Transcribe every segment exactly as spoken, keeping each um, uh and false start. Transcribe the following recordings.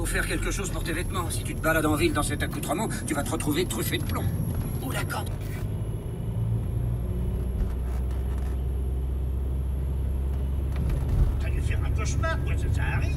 Faut faire quelque chose pour tes vêtements. Si tu te balades en ville dans cet accoutrement, tu vas te retrouver truffé de plomb. Ou la corde. T'as dû faire un cauchemar, quoi, ça, ça arrive.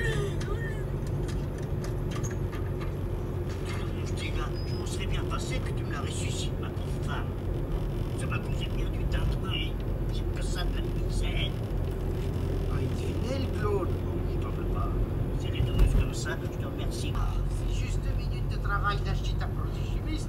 Je dis là, je m'en serais bien passé que tu me la ressuscites, ma pauvre femme. Ça m'a causé bien du temps, oui. J'ai que ça de la misère. Ah, il dit né, le Claude. Je t'en veux pas. C'est les douze comme ça, je te remercie. Ah, c'est juste deux minutes de travail d'acheter ta protégimiste.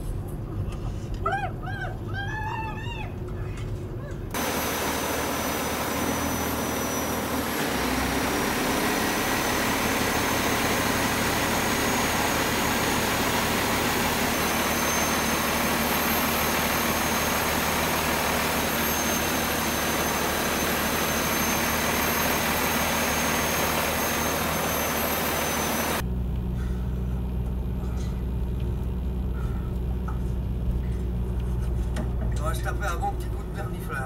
On va se taper un bon petit coup de perniflard.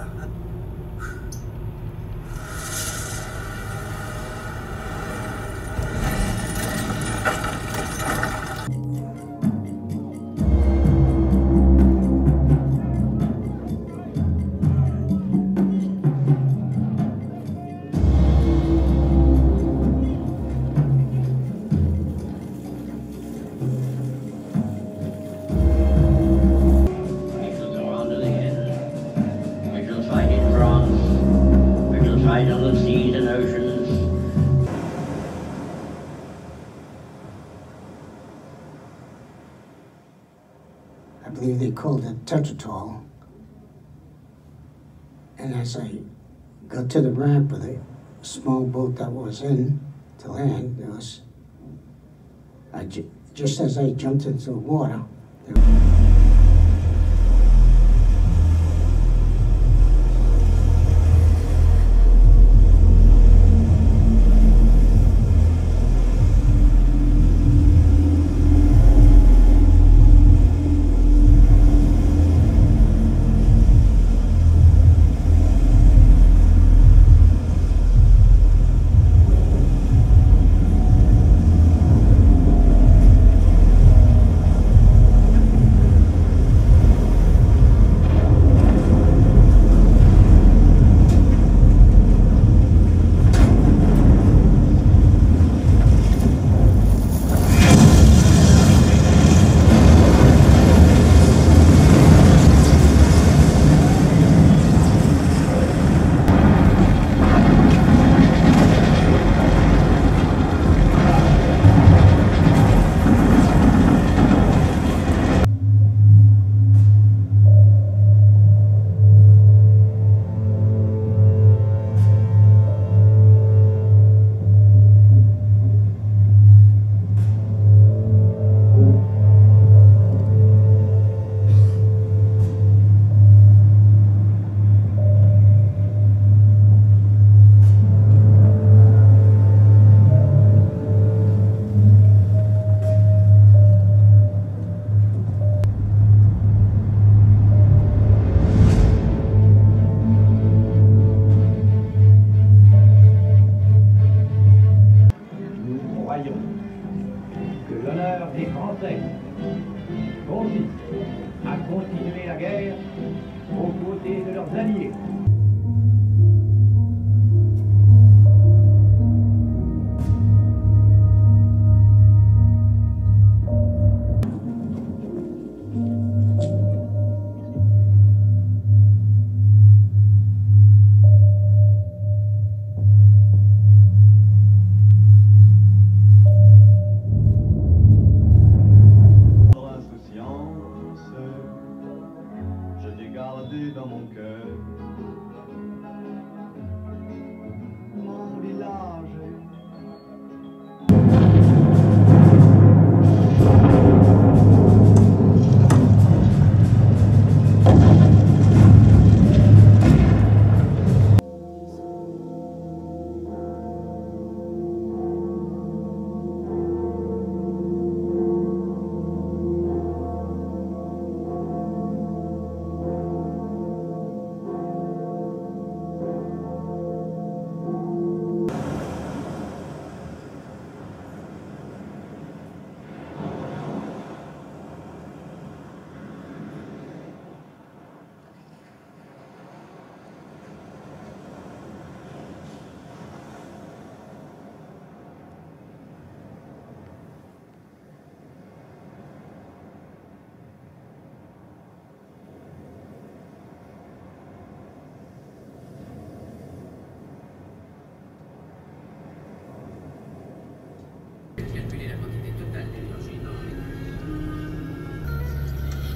Of the seas and oceans. I believe they called it Tetratol. And as I got to the ramp with a small boat that was in to land, there was, I ju just as I jumped into the water, there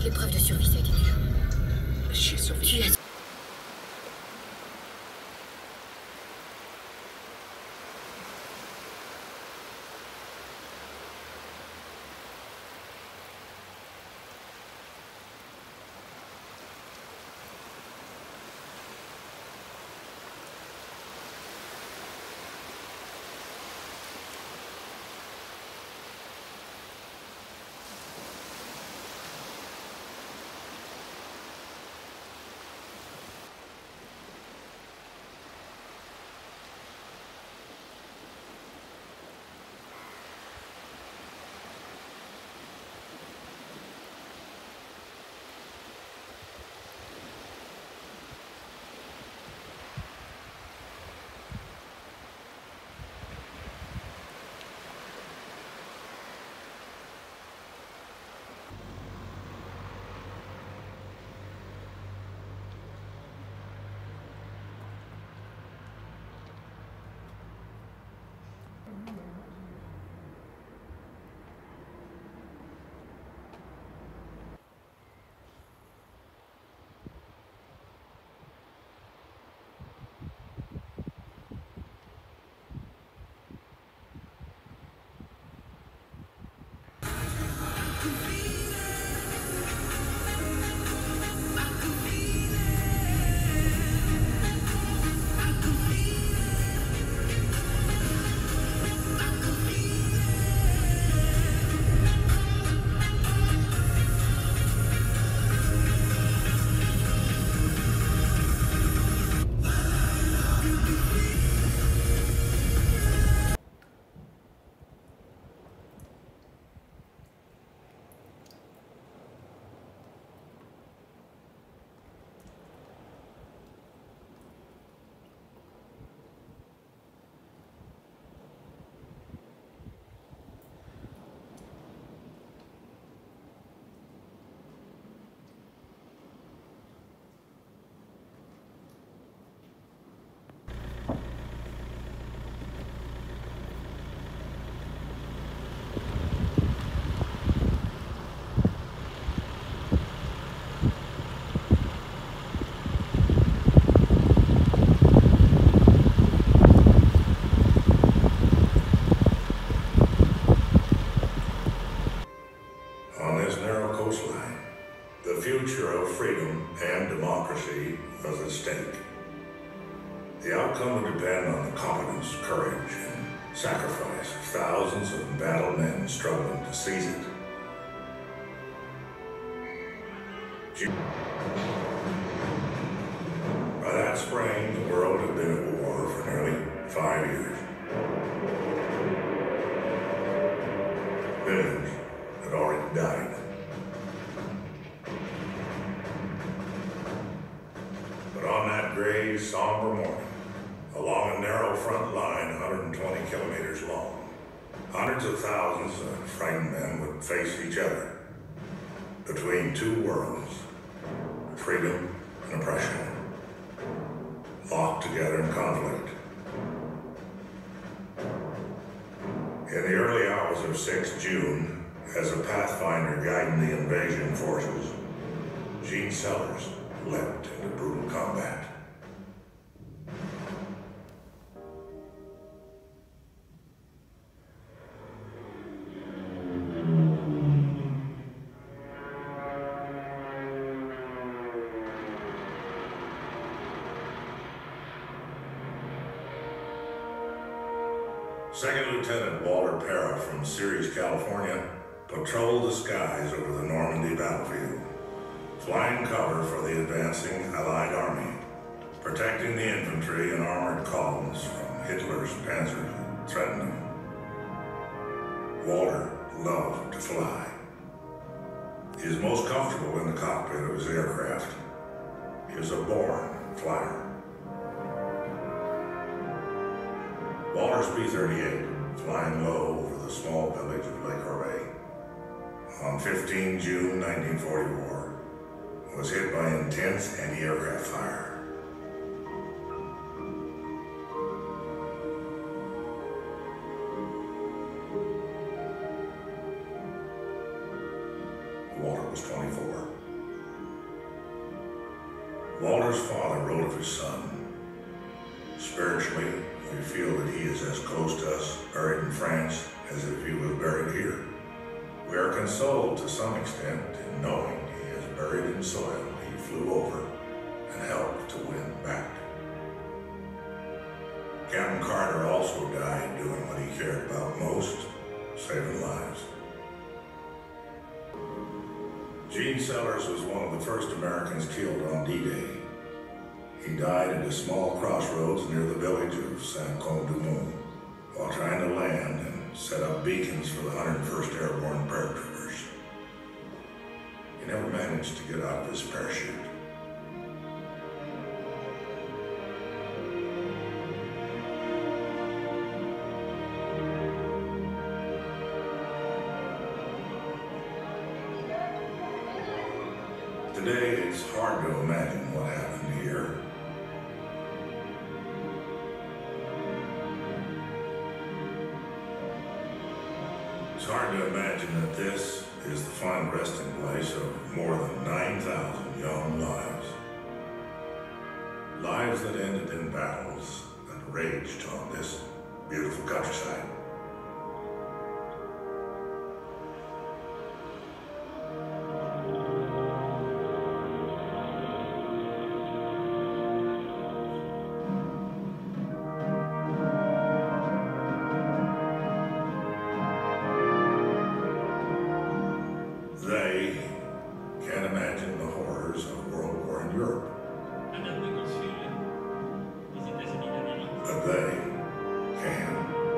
L'épreuve de survie, ça a été dur. J'ai survécu. Tu as... was at stake. The outcome would depend on the competence, courage, and sacrifice of thousands of embattled men struggling to seize it. By that spring, the world had been at war for nearly five years. Millions had already died. But on that gray, somber morning, along a narrow front line one hundred twenty kilometers long, hundreds of thousands of frightened men would face each other between two worlds, freedom and oppression, locked together in conflict. In the early hours of sixth June, as a pathfinder guiding the invasion forces, Gene Sellers leapt into brutal combat. Second Lieutenant Walter Parra from Ceres, California, patrolled the skies over the Normandy battlefield, flying cover for the advancing Allied army, protecting the infantry and armored columns from Hitler's panzers that threatened them. Walter loved to fly. He was most comfortable in the cockpit of his aircraft. He was a born flyer. Walter's B thirty-eight, flying low over the small village of Le Corbeil, on fifteenth June nineteen forty-four, was hit by intense anti-aircraft fire. Walter was twenty-four. Walter's father wrote of his son. Spiritually, we feel that he is as close to us, buried in France, as if he was buried here. We are consoled to some extent in knowing he is buried in soil he flew over and helped to win back. Captain Carter also died doing what he cared about most, saving lives. Gene Sellers was one of the first Americans killed on D-Day. He died at a small crossroads near the village of Saint-Côme-du-Mont while trying to land and set up beacons for the one hundred first Airborne Paratroopers. He never managed to get out of his parachute. Today, it's hard to imagine what happened here. It's hard to imagine that this is the final resting place of more than nine thousand young lives. Lives that ended in battles that raged on this beautiful countryside. They can't imagine the horrors of World War in Europe. But they can.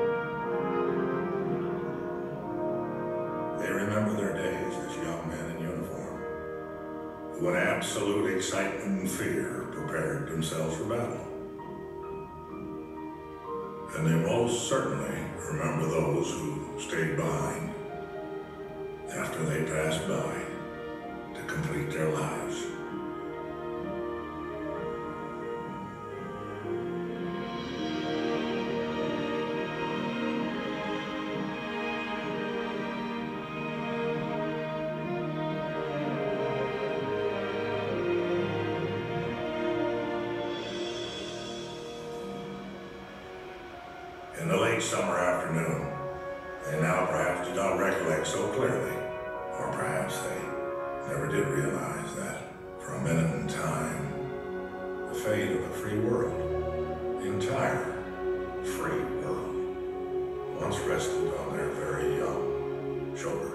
They remember their days as young men in uniform, who in absolute excitement and fear prepared themselves for battle. And they most certainly remember those who stayed behind after they passed by to complete their lives. In the late summer afternoon, they now perhaps do not recollect so clearly, or perhaps they never did realize that for a minute in time, the fate of the free world, the entire free world, once rested on their very young shoulders.